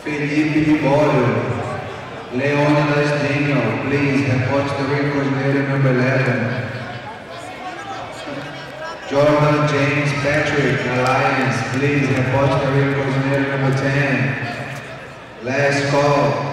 Felipe Liborio. Leonidas Dino, please report to the ring coordinator number 11. Jordan James Patrick, Alliance, please report to the ring coordinator number 10. Last call.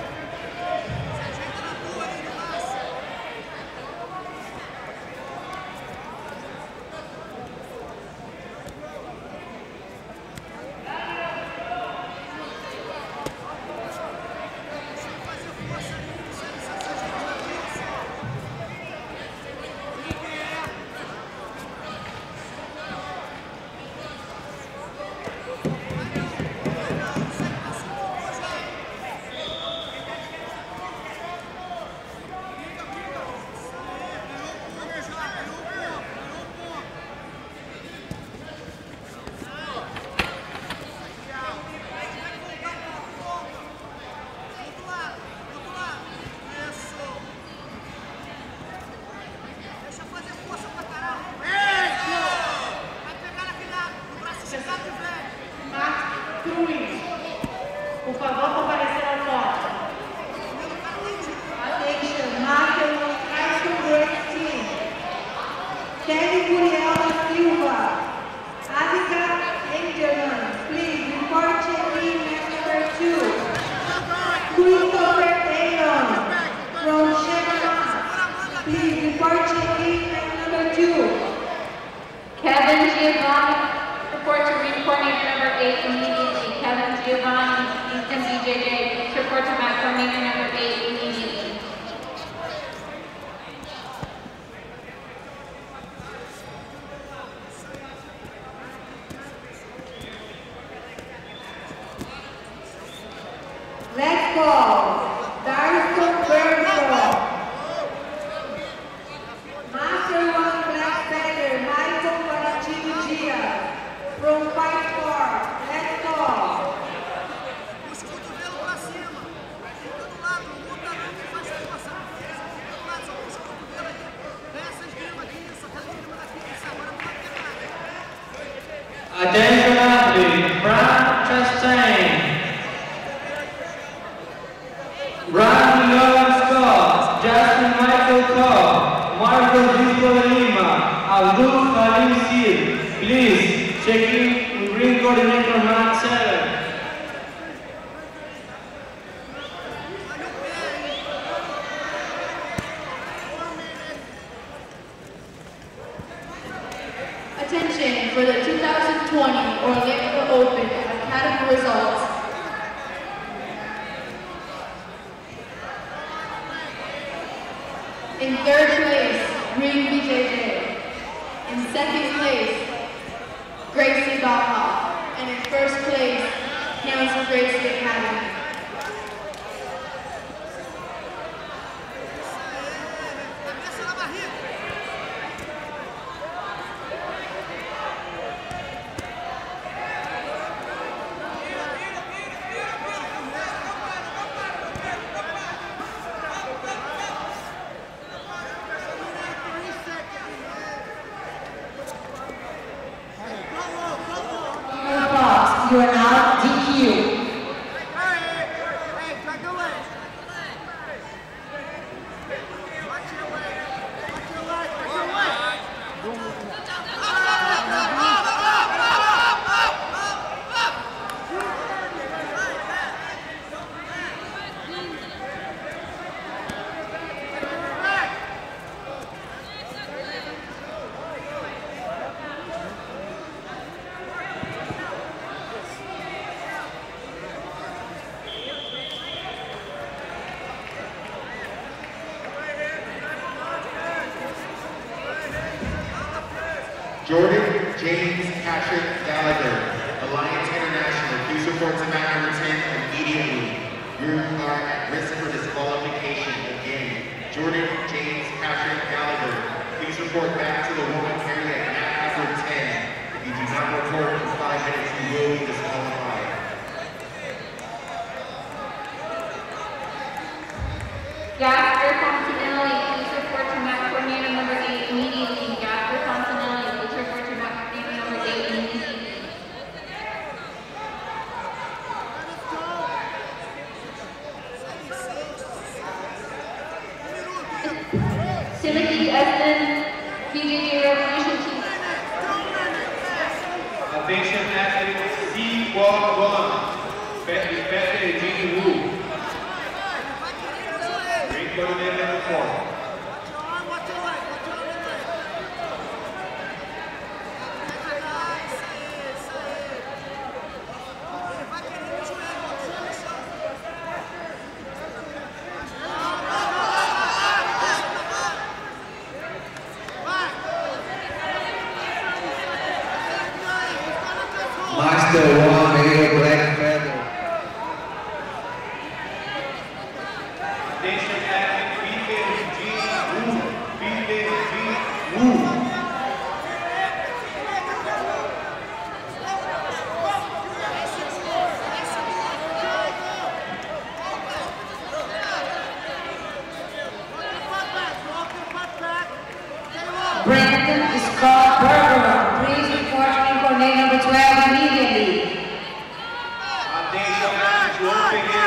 Attention athlete, Brad Chastain, Ryan Logan Scott, Justin Michael Cobb, Marco Disco Lima, Abdul Khalim Sid. Please check in with ring coordinator Matt 7. Attention for the 2020 Orlando Open Academy results. In third place, Green BJJ. In second place, Gracie Baha. And in first place, Kansas Gracie Academy. You are now DQ. Jordan James Patrick Gallagher, Alliance International, please report to mat number 10 immediately. You are at risk for disqualification again. Jordan James Patrick Gallagher, please report back to the warm-up area at mat number 10. If you do not report in 5 minutes, you will be disqualified. Gasper Fontanelli, please report to mat coordinator number 8 immediately. Gasper Fontanelli, please report to mat coordinator number 8 immediately. Timothy Eston, BJJ Revolution Team. Attention athlete C11, Pepe Jin Wu. Ring coordinator number 4. Master 1, Miguel Black Feather. Attention athlete Pepe Jin Wu. Pepe Jin Wu. Brandon Scott Berger, please report to coordinator number 12 immediately. Attention athlete João Pereira.